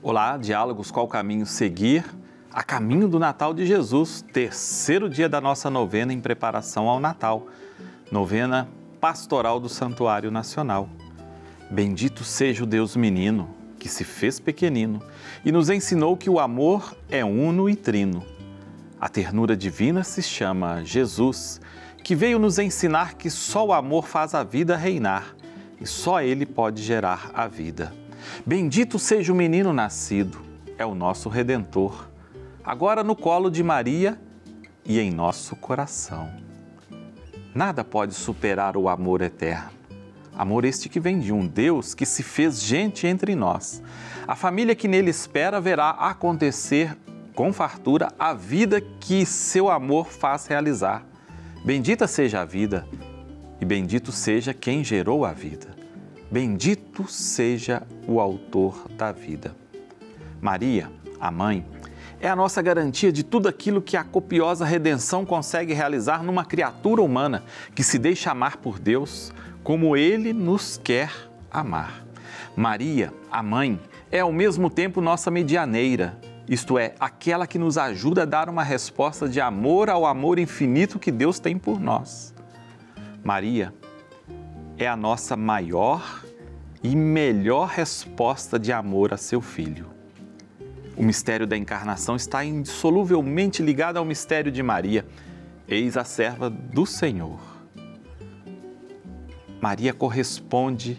Olá, Diálogos Qual Caminho Seguir, a caminho do Natal de Jesus, terceiro dia da nossa novena em preparação ao Natal, novena pastoral do Santuário Nacional. Bendito seja o Deus menino, que se fez pequenino e nos ensinou que o amor é uno e trino. A ternura divina se chama Jesus, que veio nos ensinar que só o amor faz a vida reinar e só ele pode gerar a vida. Bendito seja o menino nascido, é o nosso Redentor, agora no colo de Maria e em nosso coração. Nada pode superar o amor eterno, amor este que vem de um Deus que se fez gente entre nós. A família que nele espera verá acontecer com fartura a vida que seu amor faz realizar. Bendita seja a vida e bendito seja quem gerou a vida. Bendito seja o autor da vida. Maria, a mãe, é a nossa garantia de tudo aquilo que a copiosa redenção consegue realizar numa criatura humana que se deixa amar por Deus como Ele nos quer amar. Maria, a mãe, é ao mesmo tempo nossa medianeira, isto é, aquela que nos ajuda a dar uma resposta de amor ao amor infinito que Deus tem por nós. Maria é a nossa maior e melhor resposta de amor a seu Filho. O mistério da encarnação está indissoluvelmente ligado ao mistério de Maria. Eis a serva do Senhor. Maria corresponde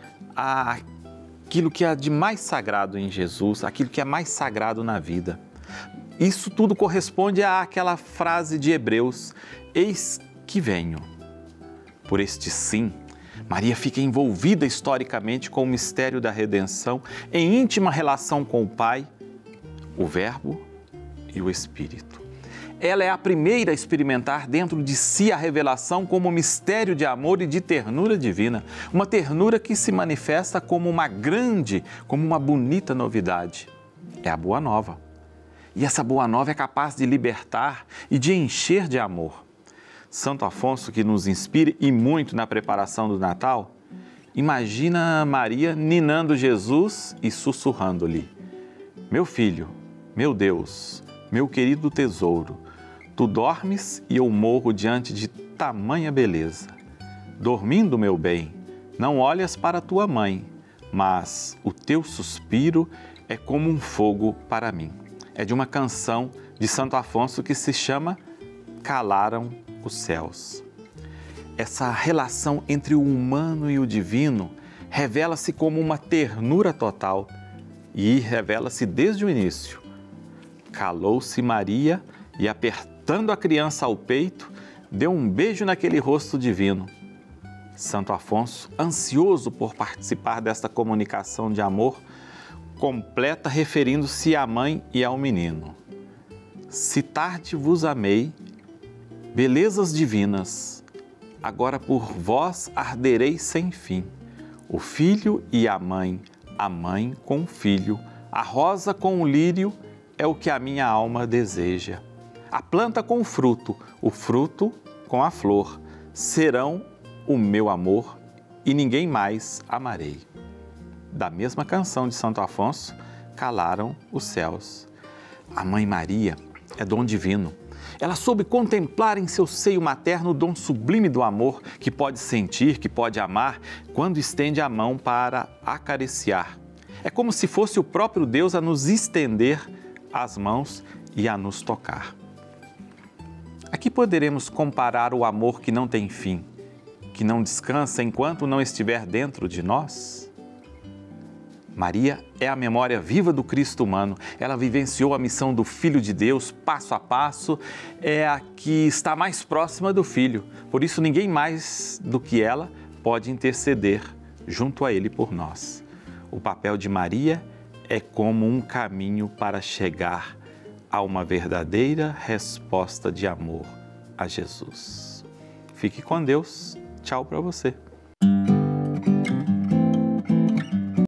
àquilo que há de mais sagrado em Jesus, aquilo que é mais sagrado na vida. Isso tudo corresponde àquela frase de Hebreus: eis que venho. Por este sim, Maria fica envolvida historicamente com o mistério da redenção, em íntima relação com o Pai, o Verbo e o Espírito. Ela é a primeira a experimentar dentro de si a revelação como mistério de amor e de ternura divina, uma ternura que se manifesta como uma grande, como uma bonita novidade. É a Boa Nova. E essa Boa Nova é capaz de libertar e de encher de amor. Santo Afonso, que nos inspire e muito na preparação do Natal, imagina Maria ninando Jesus e sussurrando-lhe: meu filho, meu Deus, meu querido tesouro, tu dormes e eu morro diante de tamanha beleza. Dormindo, meu bem, não olhas para tua mãe, mas o teu suspiro é como um fogo para mim. É de uma canção de Santo Afonso que se chama Calaram os Céus. Essa relação entre o humano e o divino revela-se como uma ternura total e revela-se desde o início. Calou-se Maria e, apertando a criança ao peito, deu um beijo naquele rosto divino. Santo Afonso, ansioso por participar desta comunicação de amor, completa referindo-se à mãe e ao menino. Se tarde vos amei, belezas divinas, agora por vós arderei sem fim. O filho e a mãe com o filho, a rosa com o lírio é o que a minha alma deseja. A planta com o fruto com a flor, serão o meu amor e ninguém mais amarei. Da mesma canção de Santo Afonso, Calaram os Céus. A Mãe Maria é dom divino. Ela soube contemplar em seu seio materno o dom sublime do amor que pode sentir, que pode amar, quando estende a mão para acariciar. É como se fosse o próprio Deus a nos estender as mãos e a nos tocar. Aqui poderemos comparar o amor que não tem fim, que não descansa enquanto não estiver dentro de nós? Maria é a memória viva do Cristo humano. Ela vivenciou a missão do Filho de Deus passo a passo, é a que está mais próxima do Filho. Por isso, ninguém mais do que ela pode interceder junto a Ele por nós. O papel de Maria é como um caminho para chegar a uma verdadeira resposta de amor a Jesus. Fique com Deus. Tchau para você.